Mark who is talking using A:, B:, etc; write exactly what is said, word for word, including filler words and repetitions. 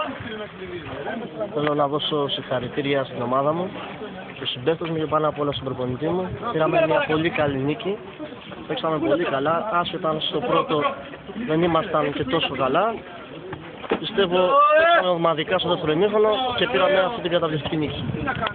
A: Θέλω να δώσω συγχαρητήρια στην ομάδα μου, στους συμπαίκτες μου και πάνω απ' όλα στον προπονητή μου. Πήραμε μια πολύ καλή νίκη, παίξαμε πολύ καλά, άσχετα στο πρώτο δεν ήμασταν και τόσο καλά. Πιστεύω παίξαμε ομαδικά στο δεύτερο ημίχρονο και πήραμε αυτή την καταπληκτική νίκη.